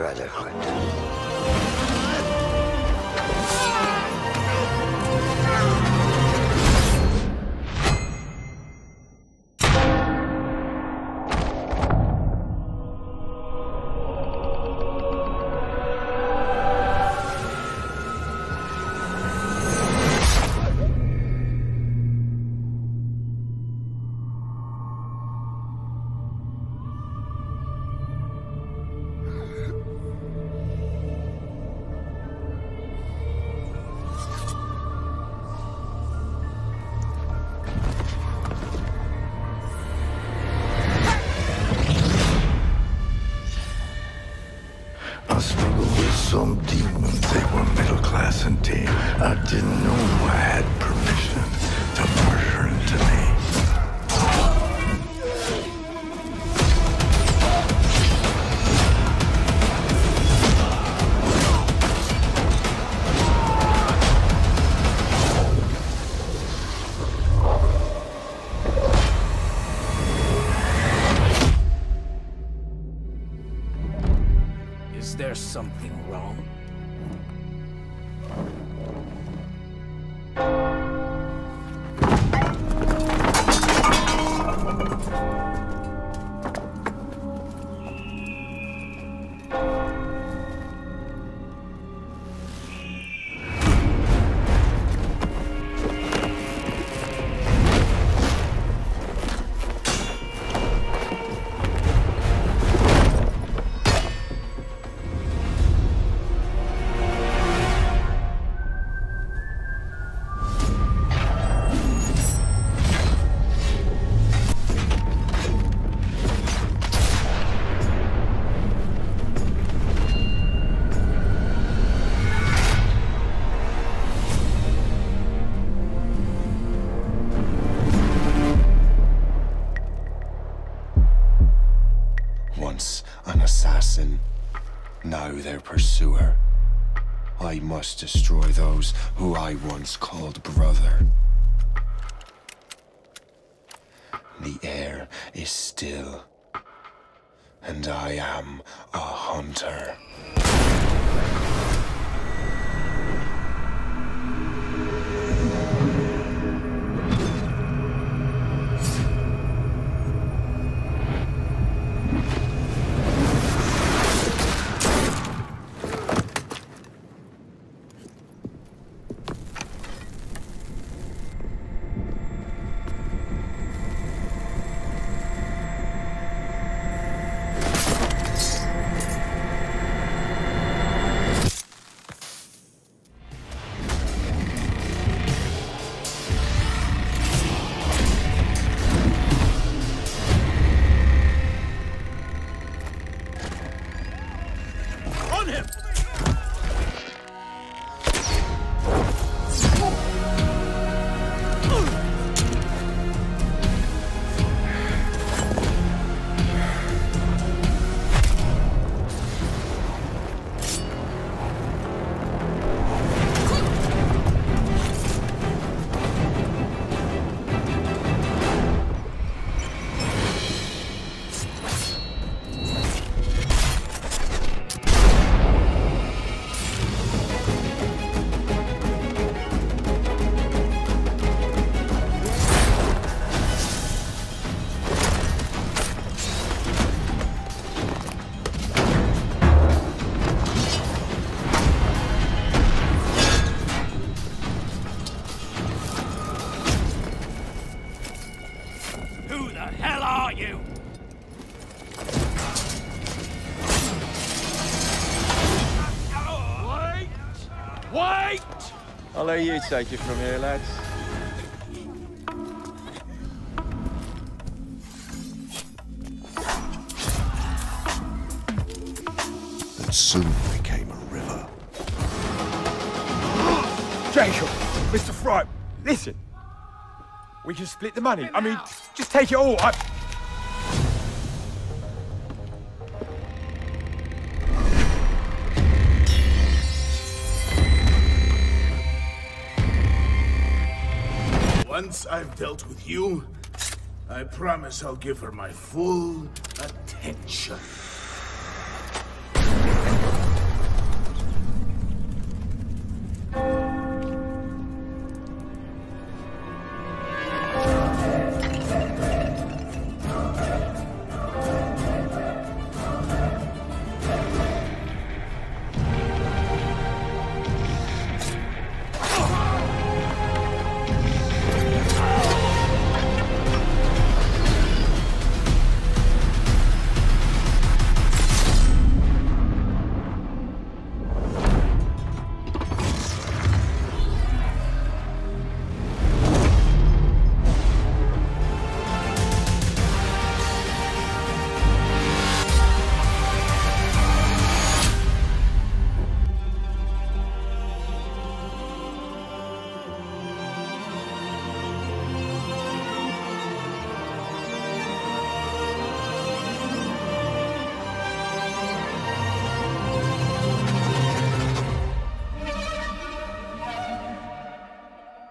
Brotherhood. Some demons, they were middle class and tame. I didn't know I had permission to murder into me. Is there something wrong? Once an assassin, now their pursuer. I must destroy those who I once called brother. The air is still, and I am a hunter. Wait! I'll let you take it from here, lads. And soon became a river. Jacob, Mr. Fry, listen. We can split the money. I mean, just take it all. Once I've dealt with you, I promise I'll give her my full attention.